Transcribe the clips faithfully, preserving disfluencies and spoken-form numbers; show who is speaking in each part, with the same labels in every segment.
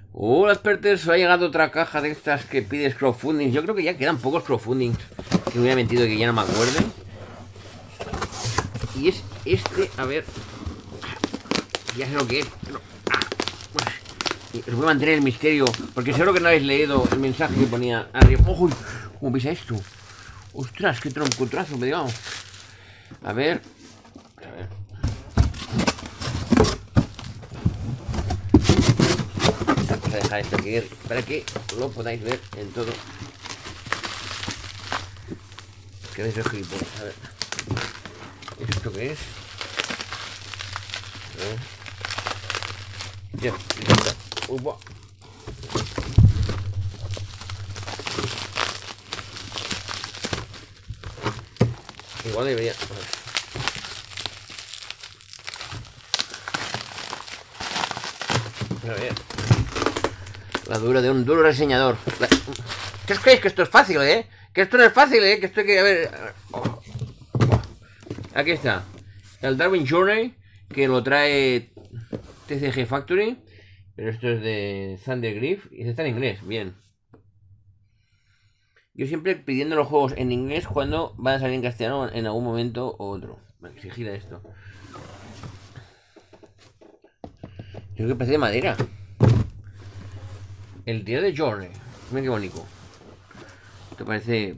Speaker 1: Hola, expertos, ha llegado otra caja de estas que pides crowdfunding. Yo creo que ya quedan pocos crowdfunding. Que me hubiera mentido que ya no me acuerde. Y es este, a ver. Ya sé lo que es. Pero, ah, pues, os voy a mantener el misterio. Porque seguro que no habéis leído el mensaje que ponía arriba. ¡Ojo! ¿Cómo pisa esto? ¡Ostras! ¡Qué troncotrazo me digamos! A ver. A ver. Vamos a dejar esto aquí para que lo podáis ver en todo. Que veis el gilipollas. A ver. ¿Esto qué es? A ver. Ya, ya está. Upa. Igual debería. A ver. La dura de un duro reseñador. La... ¿Qué os creéis? Que esto es fácil, ¿eh? Que esto no es fácil, ¿eh? Que esto hay que... A ver... Oh. Aquí está. El Darwin Journey, que lo trae T C G Factory. Pero esto es de Thunder Griff y está en inglés, bien. Yo siempre pidiendo los juegos en inglés cuando van a salir en castellano en algún momento u otro. Vale, se gira esto. Yo creo que parece de madera. El día de Journey. Mira qué bonito. Esto parece...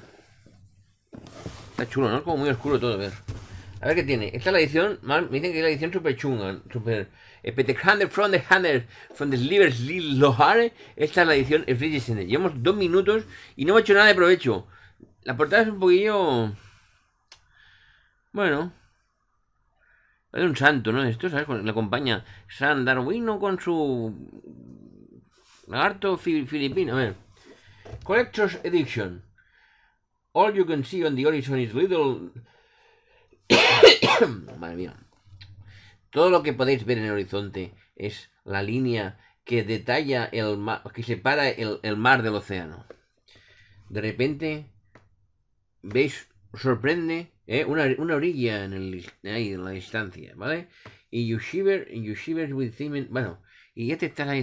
Speaker 1: Está chulo, ¿no? Como muy oscuro todo, a ver. A ver qué tiene. Esta es la edición, me dicen que es la edición super chunga, super... Petekhande from the Hunter, from the Slivers Lohare. Esta es la edición Efficiency. Llevamos dos minutos y no hemos hecho nada de provecho. La portada es un poquillo... Bueno... Es un santo, ¿no? Esto, ¿sabes? Le acompaña San Darwino con su... lagarto fi filipino. A ver. Collector's Edition. All you can see on the horizon is little... Madre mía. Todo lo que podéis ver en el horizonte es la línea que detalla el mar, que separa el, el mar del océano. De repente veis, sorprende ¿eh? una, una orilla en, el, ahí, en la distancia, ¿vale? Y you shiver, and you shiver with them, bueno, y ya te estás ahí,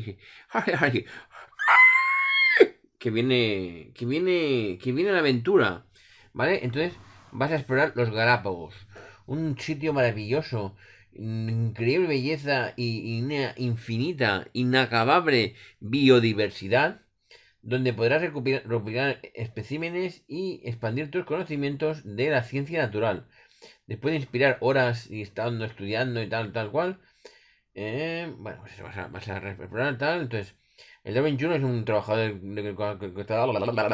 Speaker 1: que viene, que viene, que viene la aventura, ¿vale? Entonces vas a explorar los Galápagos, un sitio maravilloso, increíble belleza y, y una infinita, inacabable biodiversidad, donde podrás recuperar, recuperar especímenes y expandir tus conocimientos de la ciencia natural. Después de inspirar horas y estando estudiando y tal, tal cual, eh, bueno, pues vas a, vas a explorar tal, entonces... El Darwin Junior es un trabajador que está...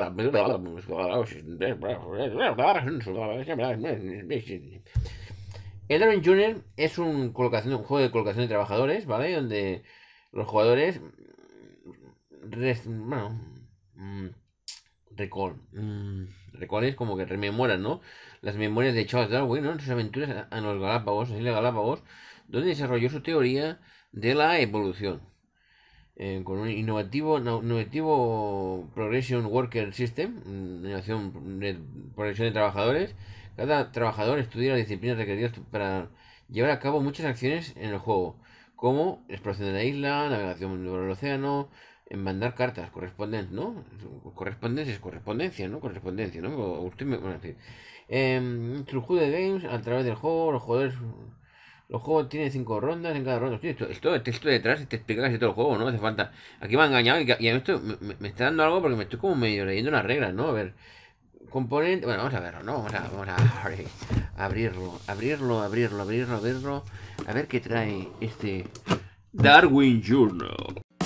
Speaker 1: El Darwin Junior es un, colocación, un juego de colocación de trabajadores, ¿vale? Donde los jugadores... Res, bueno... Recall. Recall es como que rememoran, ¿no? Las memorias de Charles Darwin, ¿no? En sus aventuras en los Galápagos, en las Islas Galápagos, donde desarrolló su teoría de la evolución. Eh, con un innovativo, no, innovativo Progression Worker System, innovación de progresión de trabajadores. Cada trabajador estudia las disciplinas requeridas para llevar a cabo muchas acciones en el juego, como exploración de la isla, navegación por el océano, en mandar cartas, correspondencia, ¿no? Correspondencia es correspondencia, ¿no? Correspondencia, ¿no? Usted me, bueno, en fin. Eh, Through the Games, a través del juego, los jugadores... Los juegos tienen cinco rondas en cada ronda. Hostia, esto, esto, texto detrás te explica casi todo el juego, ¿no? Hace falta. Aquí me ha engañado y, y a mí esto me, me, me está dando algo porque me estoy como medio leyendo las reglas, ¿no? A ver. Componente. Bueno, vamos a verlo, ¿no? Vamos a, vamos a abrirlo, abrirlo, abrirlo, abrirlo, abrirlo. A ver qué trae este Darwin Journal.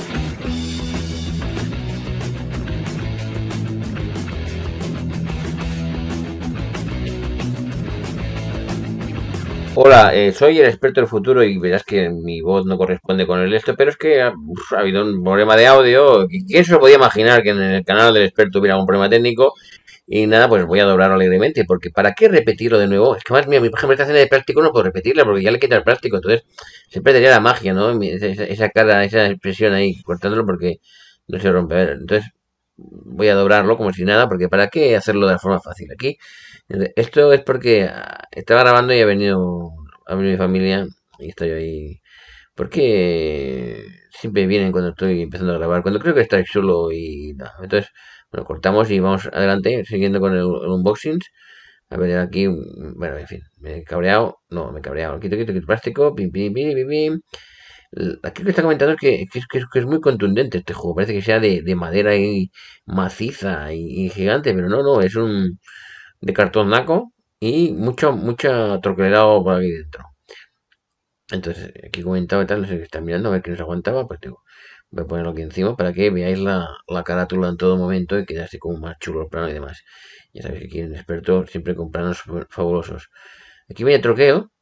Speaker 1: Hola, eh, soy el experto del futuro y verás que mi voz no corresponde con el esto, pero es que ha, uf, ha habido un problema de audio. ¿Quién se lo podía imaginar que en el canal del experto hubiera un problema técnico? Y nada, pues voy a doblarlo alegremente, porque ¿para qué repetirlo de nuevo? Es que más, mira, mi por ejemplo, esta escena de plástico no puedo repetirla porque ya le quita el plástico, entonces se perdería la magia, ¿no? Mi- Esa, esa- esa cara, esa expresión ahí, cortándolo porque no se rompe. A ver, entonces voy a doblarlo como si nada, porque ¿para qué hacerlo de la forma fácil? Aquí, esto es porque ah, estaba grabando y ha venido, ha venido mi familia y estoy ahí. Porque siempre vienen cuando estoy empezando a grabar, cuando creo que estáis solo y nada. Entonces, bueno, cortamos y vamos adelante, siguiendo con el, el unboxing. A ver, aquí, mm, bueno, en fin, me he cabreado, no, me he cabreado, quito, quito, quito plástico, pim, pim, pim, pim, pim. L- Aquí lo que está comentando es que, que es, que es- que es muy contundente este juego, parece que sea de, de madera y maciza y, y gigante, pero no, no, es un de cartón naco y mucho, mucha troquelado por aquí dentro. Entonces, aquí comentaba y tal, no sé qué está mirando, a ver qué nos aguantaba, pues digo, voy a ponerlo aquí encima para que veáis la, la carátula en todo momento y quede así como más chulo el plano y demás. Ya sabéis que aquí en experto siempre con planos fabulosos. Aquí viene troqueo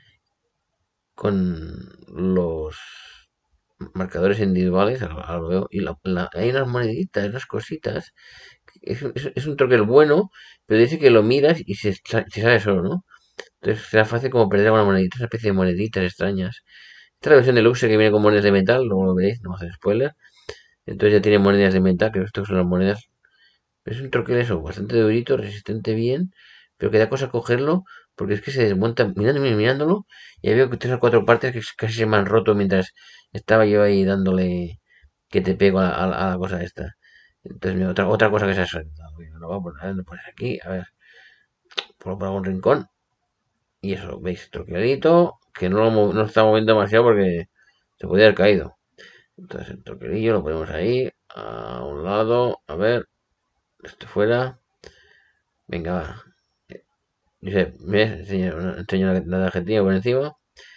Speaker 1: con los marcadores individuales, ahora ahora lo veo, y la- la- hay unas moneditas, unas cositas. Es, un- es- es un troquel bueno, pero dice que lo miras y se, sa- se sale solo, ¿no? Entonces será fácil como perder una monedita, una especie de moneditas extrañas. Esta es la versión deluxe que viene con monedas de metal, luego lo veréis, no voy a hacer spoiler. Entonces ya tiene monedas de metal, creo que estas son las monedas. Es un troquel eso, bastante durito, resistente bien, pero que da cosa cogerlo, porque es que se desmonta mirándolo, mirándolo, y veo que tres o cuatro partes que casi se me han roto mientras estaba yo ahí dándole que te pego a, a- a la cosa esta. Entonces, mira, otra, otra cosa que se ha soltado. Lo voy a poner, lo pones aquí, a ver, por, por algún rincón. Y eso, veis, troquelito, que no lo, mo- no lo está moviendo demasiado porque se podía haber caído. Entonces el troquelillo lo ponemos ahí, a un lado, a ver, esto fuera. Venga, va. Josep, me enseño, enseño la, la tarjetilla por encima.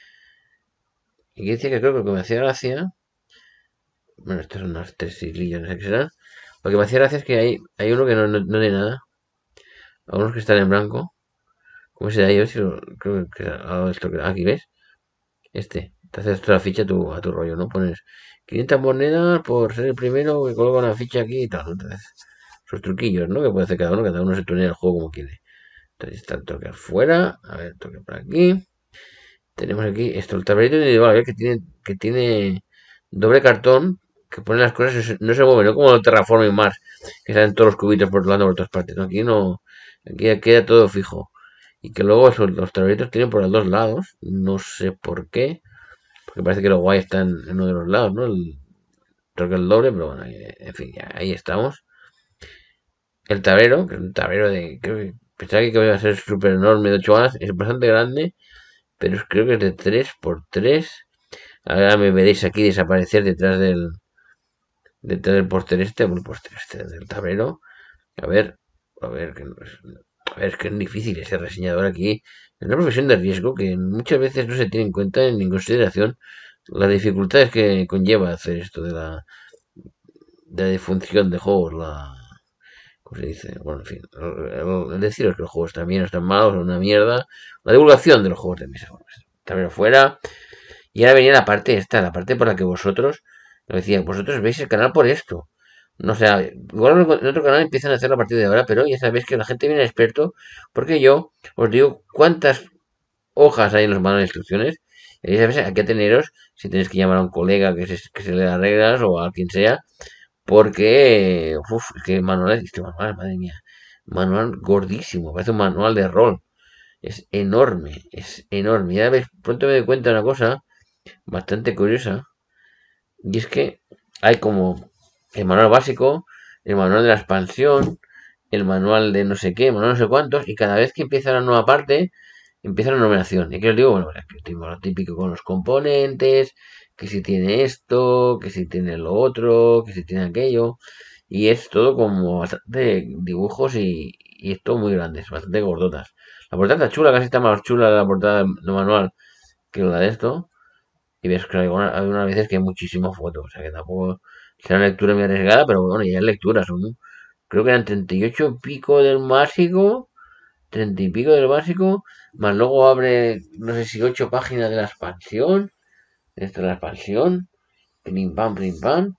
Speaker 1: Y aquí dice que creo que lo que me hacía gracia. Bueno, estos son unas tres hislillas, no sé qué serán. Lo que me hacía gracia es que hay, hay uno que no, no, no tiene nada. Algunos que están en blanco. ¿Cómo será yo? Si lo, creo que ah, esto, que- aquí ves. Este. Te haces toda la ficha a tu, a tu rollo, ¿no? Pones quinientas monedas por ser el primero que coloca una ficha aquí y tal. Entonces, sus truquillos, ¿no? Que puede hacer cada uno. Cada uno se tunea el juego como quiere. Entonces está el toque afuera. A ver, toque por aquí. Tenemos aquí esto, el tablerito individual, ¿eh? que tiene, que tiene doble cartón, que pone las cosas, y no se mueve, no como el Terraforming Mars, que salen todos los cubitos por lado por todas partes. No, aquí no, aquí ya queda todo fijo. Y que luego eso, los tableritos tienen por los dos lados, no sé por qué, porque parece que los guay están en uno de los lados, ¿no? El, creo que el doble, pero bueno, eh, en fin, ya, ahí estamos. El tablero, que es un tablero de, creo que pensaba que iba a ser súper enorme de ocho horas, es bastante grande, pero creo que es de tres por tres. Ahora me veréis aquí desaparecer detrás del detrás del póster este, bueno, póster este del tablero. A ver, a ver, que no es, a ver, es que es difícil ese reseñador aquí. Es una profesión de riesgo que muchas veces no se tiene en cuenta ni en consideración las dificultades que conlleva hacer esto de la de la difusión de juegos, la ¿cómo se dice? Bueno, en fin, el, el deciros que los juegos están bien o están malos, son una mierda. La divulgación de los juegos de mesa, bueno, pues, tablero fuera. Y ahora venía la parte esta, la parte por la que vosotros, lo decía, vosotros veis el canal por esto. No sé, igual en otro canal empiezan a hacerlo a partir de ahora, pero ya sabéis que la gente viene experto, porque yo os digo cuántas hojas hay en los manuales de instrucciones. Y ya sabéis a qué ateneros si tenéis que llamar a un colega que se, que se le da reglas o a quien sea, porque, uff, es que manual, este manual, madre mía, manual gordísimo, parece un manual de rol. Es enorme, es enorme. Ya veis, pronto me doy cuenta de una cosa bastante curiosa. Y es que hay como el manual básico, el manual de la expansión, el manual de no sé qué, el manual no sé cuántos, y cada vez que empieza la nueva parte, empieza la numeración. Y aquí os digo, bueno, que tengo lo típico con los componentes, que si tiene esto, que si tiene lo otro, que si tiene aquello. Y es todo como bastante dibujos y, y es todo muy grandes, bastante gordotas. La portada está chula, casi está más chula la portada de manual que la de esto. Y ves que hay algunas, hay unas veces que hay muchísimas fotos, o sea que tampoco será una lectura muy arriesgada, pero bueno, ya es lectura, son, creo que eran treinta y ocho y pico del básico, treinta y pico del básico, más luego abre, no sé si ocho páginas de la expansión, esto es la expansión, pim pam, pim pam,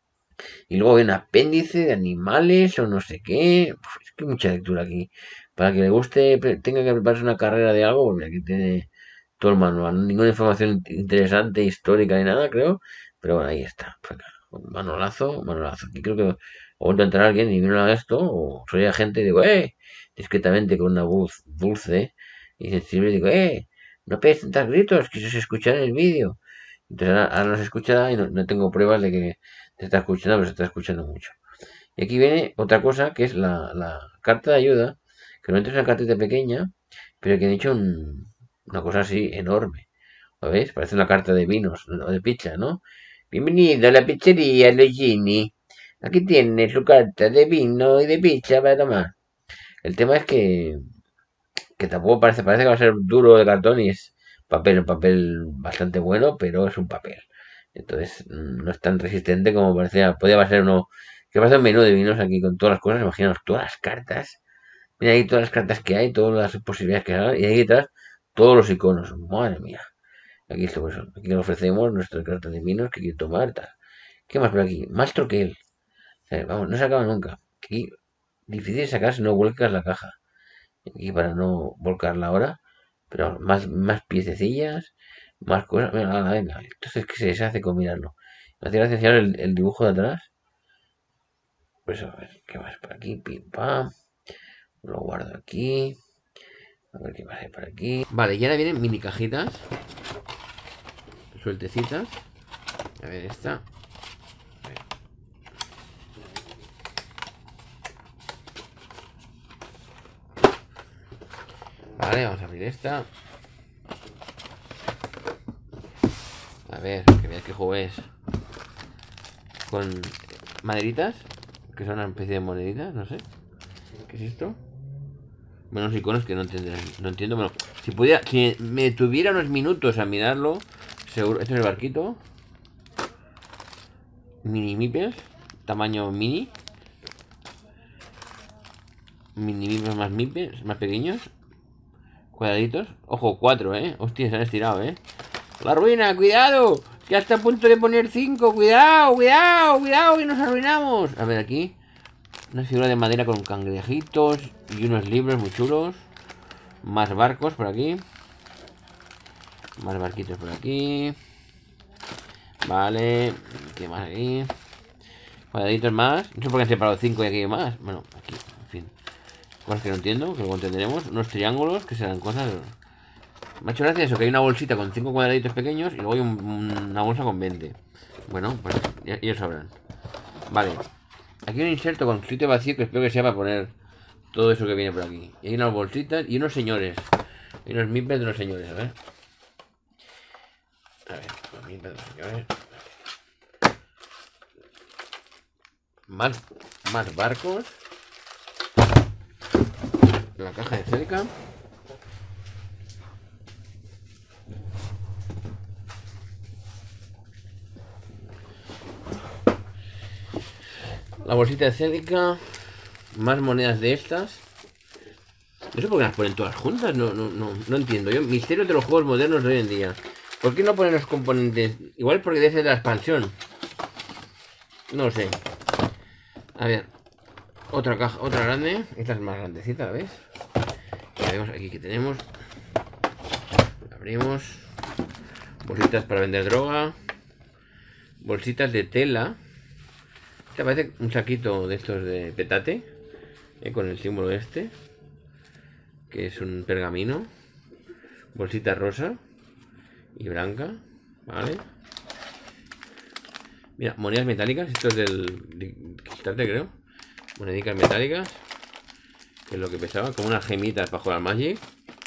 Speaker 1: y luego hay un apéndice de animales o no sé qué, uf, es que hay mucha lectura aquí. Para que le guste, tenga que prepararse una carrera de algo, pues mira, aquí tiene todo el manual. Ninguna información interesante, histórica ni nada, creo. Pero bueno, ahí está. Manualazo, manualazo. Aquí creo que ha vuelto a entrar alguien y vino a esto, o soy agente y digo, eh, discretamente con una voz dulce y sensible, digo, eh, no pegues tantos gritos, que eso se escucha en el vídeo. Entonces ahora, ahora no se escucha y no, no tengo pruebas de que se está escuchando, pero se está escuchando mucho. Y aquí viene otra cosa que es la, la carta de ayuda, que no es una cartita pequeña, pero que han hecho un- una cosa así enorme. ¿Lo veis? Parece una carta de vinos o de pizza, ¿no? Bienvenido a la pizzería Luigini. Aquí tiene su carta de vino y de pizza para tomar. El tema es que, que tampoco parece, parece que va a ser duro de cartón y es papel, un papel bastante bueno, pero es un papel. Entonces mm, no es tan resistente como parecía. Podía ser uno que pasa un menú de vinos aquí con todas las cosas. Imaginaos todas las cartas. Mira ahí todas las cartas que hay, todas las posibilidades que hay. Y ahí detrás todos los iconos. Madre mía. Aquí está, pues, aquí le ofrecemos nuestras cartas de vinos que quiere tomar, tal. ¿Qué más por aquí? Más troquel. Eh, vamos, no se acaba nunca. Aquí difícil sacar si no vuelcas la caja. Aquí para no volcarla ahora. Pero más, más piececillas, más cosas. Venga, venga, venga. Entonces, ¿qué se deshace con mirarlo? Me hace gracia enseñar el, el dibujo de atrás. Pues a ver, ¿qué más por aquí? Pim pam. Lo guardo aquí. A ver qué más hay por aquí. Vale, y ahora vienen mini cajitas. Sueltecitas. A ver, esta. Vale, vamos a abrir esta. A ver, que veáis qué juego es. Con maderitas. Que son una especie de moneditas, no sé. ¿Qué es esto? Menos iconos que no entenderán. No entiendo, bueno. Si pudiera, si me tuviera unos minutos a mirarlo, seguro. Este es el barquito. Mini mipes. Tamaño mini. Mini mipes más mipes, más pequeños. Cuadraditos. Ojo, cuatro, eh. Hostia, se han estirado, eh. La ruina, cuidado. Ya está a punto de poner cinco. Cuidado, cuidado, cuidado, que nos arruinamos. A ver, aquí. Una figura de madera con cangrejitos y unos libros muy chulos. Más barcos por aquí. Más barquitos por aquí. Vale. ¿Qué más aquí? Cuadraditos más. No sé por qué han separado cinco y aquí hay más. Bueno, aquí, en fin. Cosas que no entiendo, que luego entenderemos. Unos triángulos que serán cosas. Me ha hecho gracia eso, que hay una bolsita con cinco cuadraditos pequeños y luego hay un, una bolsa con veinte. Bueno, pues ya, ellos sabrán. Vale. Aquí hay un inserto con sitio vacío que espero que sea para poner todo eso que viene por aquí. Y hay unas bolsitas y unos señores. Hay unos mimpes de los señores, a ver. A ver, los mimpes de los señores. Más, más barcos. La caja de cerca. La bolsita de Célica. Más monedas de estas. No sé por qué las ponen todas juntas. No, no, no, no entiendo. Yo, misterios de los juegos modernos de hoy en día. ¿Por qué no ponen los componentes? Igual porque debe ser de la expansión. No sé. A ver. Otra caja, otra grande. Esta es más grandecita, ¿ves? Ya vemos aquí que tenemos. Abrimos. Bolsitas para vender droga. Bolsitas de tela. Esta parece un saquito de estos de petate. Eh, con el símbolo este. Que es un pergamino. Bolsita rosa. Y blanca. Vale. Mira, monedas metálicas. Esto es del Kickstarter, creo. Monedicas metálicas. Que es lo que pesaba. Como unas gemitas para jugar al Magic.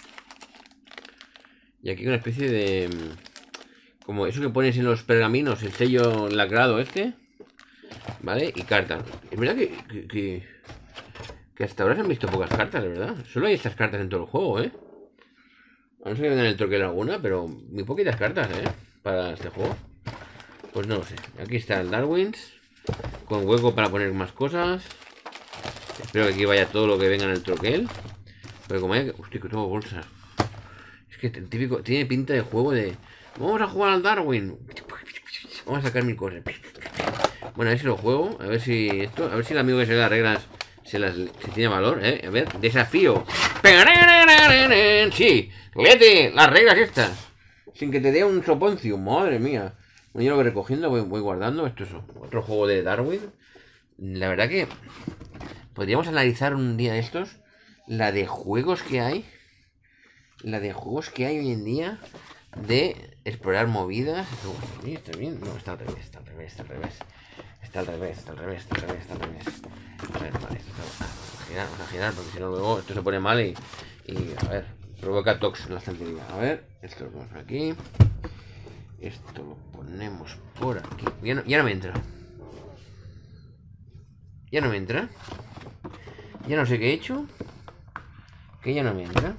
Speaker 1: Y aquí una especie de... Como eso que pones en los pergaminos. El sello lacrado este. Vale, y cartas. Es verdad que, que, que, que hasta ahora se han visto pocas cartas, de verdad. Solo hay estas cartas en todo el juego, ¿eh? A no ser que vengan el troquel alguna, pero muy poquitas cartas, ¿eh? Para este juego. Pues no lo sé. Aquí está el Darwins. Con hueco para poner más cosas. Espero que aquí vaya todo lo que venga en el troquel. Pero como hay... Hostia, que tengo bolsas. Es que el típico... Tiene pinta de juego de... Vamos a jugar al Darwin. Vamos a sacar mil cosas. Bueno, a ver si lo juego. A ver si esto... A ver si el amigo que se las reglas se las se tiene valor, ¿eh? A ver, desafío. Sí, léete las reglas estas. Sin que te dé un soponcio. Madre mía. Bueno, yo lo voy recogiendo, voy, voy guardando. Esto es otro juego de Darwin. La verdad que podríamos analizar un día de estos la de juegos que hay. La de juegos que hay hoy en día de explorar movidas. ¿Sí? ¿Está bien? No, está al revés, está al revés, está al revés. Está al revés, está al revés, está al revés, está al revés. A ver, vale, esto está... Vamos a girar, vamos a girar, porque si no luego esto se pone mal y... Y, a ver, provoca tox en la estantería. A ver, esto lo ponemos por aquí. Esto lo ponemos por aquí. Ya no, ya no me entra. Ya no me entra. Ya no sé qué he hecho. Que ya no me entra.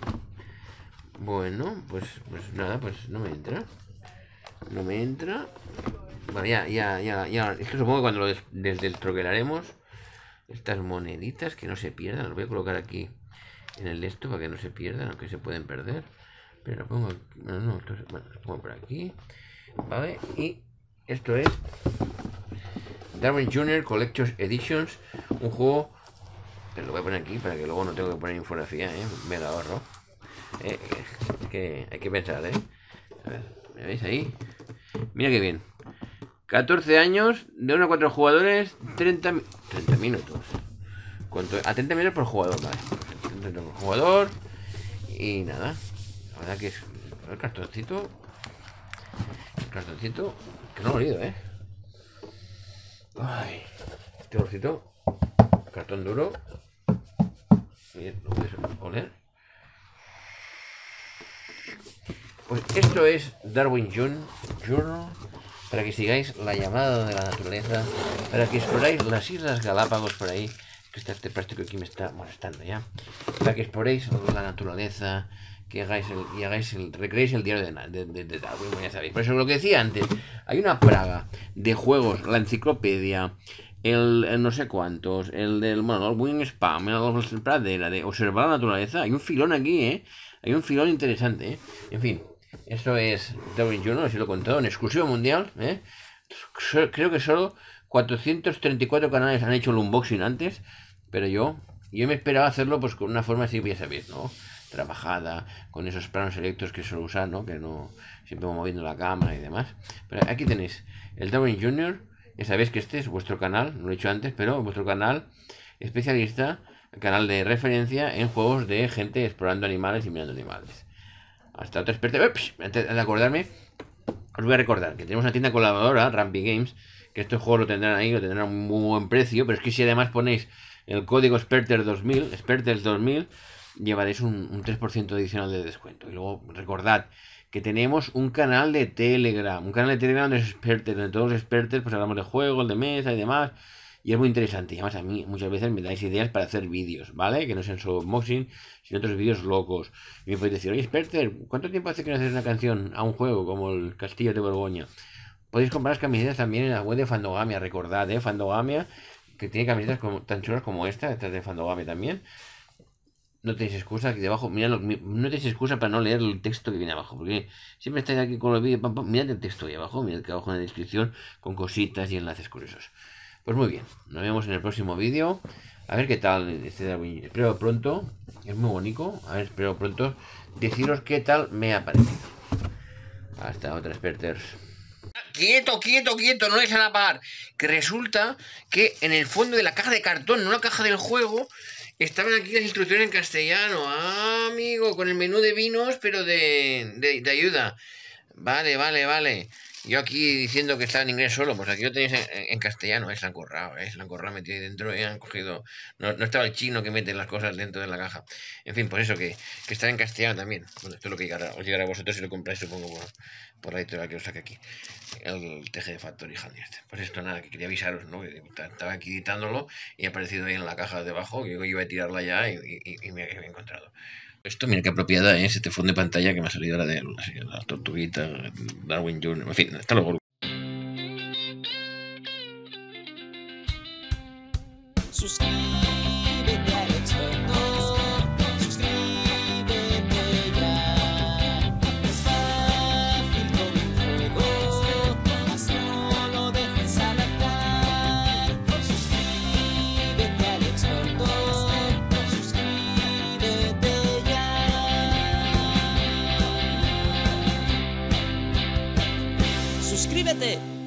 Speaker 1: Bueno, pues, pues nada, pues no me entra. No me entra. Vale, ya, ya, ya, ya. Esto supongo que cuando lo des destroquelaremos. Estas moneditas que no se pierdan. Las voy a colocar aquí en el esto para que no se pierdan, aunque se pueden perder. Pero lo pongo. No, no, esto, bueno, lo pongo por aquí. Vale, y esto es Darwin junior Collector's Editions. Un juego. Pero lo voy a poner aquí para que luego no tengo que poner infografía, ¿eh? Me la ahorro. Eh, es que hay que pensar, ¿eh? A ver, ¿me veis ahí? Mira qué bien. catorce años, de uno a cuatro jugadores, treinta, treinta minutos. ¿Cuánto? A treinta minutos por jugador, vale. treinta minutos por jugador. Y nada. La verdad que es el cartoncito. El cartoncito. Que no lo he oído, ¿eh? Ay. Este bolsito. Cartón duro. Bien, lo puedes oler. Pues esto es Darwin Journal, para que sigáis la llamada de la naturaleza, para que exploráis las Islas Galápagos por ahí, que está este plástico aquí me está molestando ya, para que exploréis la naturaleza, que hagáis el, y hagáis el, recreéis el diario de, de, de, de Darwin, ya sabéis. Por eso lo que decía antes, hay una plaga de juegos, la enciclopedia, el, el no sé cuántos, el del, bueno, el Wing Spam, el pradera, de observar la naturaleza, hay un filón aquí, ¿eh? Hay un filón interesante, ¿eh? En fin. Esto es Darwin Journal, así lo he contado, en exclusiva mundial, ¿eh? Creo que solo cuatrocientos treinta y cuatro canales han hecho el unboxing antes, pero yo, yo me esperaba hacerlo pues con una forma así, ya sabéis, ¿no? Trabajada, con esos planos selectos que suelo usar, ¿no? Que no siempre voy moviendo la cámara y demás. Pero aquí tenéis el Darwin junior, ya sabéis que este es vuestro canal, no lo he hecho antes, pero vuestro canal especialista, canal de referencia en juegos de gente explorando animales y mirando animales. Hasta otro experto. Ups, antes de acordarme, os voy a recordar que tenemos una tienda colaboradora, Rampy Games, que estos juegos lo tendrán ahí, lo tendrán a un muy buen precio, pero es que si además ponéis el código Sperter dos mil, Sperter dos mil, llevaréis un, un tres por ciento adicional de descuento. Y luego recordad que tenemos un canal de Telegram, un canal de Telegram de Sperter, donde todos los Sperters pues hablamos de juegos, de mesa y demás. Y es muy interesante. Y además a mí muchas veces me dais ideas para hacer vídeos, ¿vale? Que no sean solo unboxing, sino otros vídeos locos. Y me podéis decir, oye, Sperter, ¿cuánto tiempo hace que no haces una canción a un juego como el Castillo de Borgoña? Podéis comprar las camisetas también en la web de Fandogamia, recordad, ¿eh? Fandogamia, que tiene camisetas como, tan chulas como esta, esta es de Fandogamia también. No tenéis excusa aquí debajo, mirad, no tenéis excusa para no leer el texto que viene abajo, porque siempre estáis aquí con los vídeos, mirad el texto ahí abajo, mirad que abajo en la descripción con cositas y enlaces curiosos. Pues muy bien, nos vemos en el próximo vídeo. A ver qué tal este Darwin. Espero pronto, es muy bonito. A ver, espero pronto deciros qué tal me ha parecido. Hasta otra, Sperters. Quieto, quieto, quieto, no les van a apagar. Que resulta que en el fondo de la caja de cartón, no la caja del juego, estaban aquí las instrucciones en castellano. Ah, amigo, con el menú de vinos, pero de, de, de ayuda. Vale, vale, vale. Yo aquí diciendo que está en inglés solo, pues aquí lo tenéis en, en, en castellano, ¿eh? Se la han currado, ¿eh? Se la han currado metido ahí dentro y han cogido... No, no estaba el chino que mete las cosas dentro de la caja. En fin, por eso que, que está en castellano también. Bueno, esto es lo que llegará, os llegará a vosotros si lo compráis, supongo, por, por la editorial que os saque aquí. El T G de Factory Handy este. Pues esto nada, que quería avisaros, ¿no? Que estaba aquí editándolo y ha aparecido ahí en la caja de debajo, que yo iba a tirarla ya y, y, y me he encontrado. Esto, mira qué propiedad es este fondo de pantalla que me ha salido ahora de la tortuguita, Darwin junior, en fin, hasta luego. Suscríbete al experto, suscríbete ya. Es fácil con el juego, mas no lo dejes al azar. Suscríbete al experto, suscríbete ya. Suscríbete.